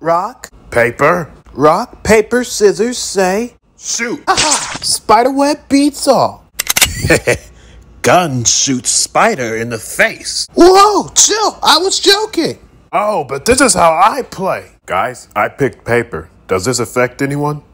rock, Paper. rock, paper, scissors, say. Shoot. Aha! Spiderweb beats all. Gun shoots spider in the face. Whoa, chill, I was joking. Oh, but this is how I play. Guys, I picked paper. Does this affect anyone?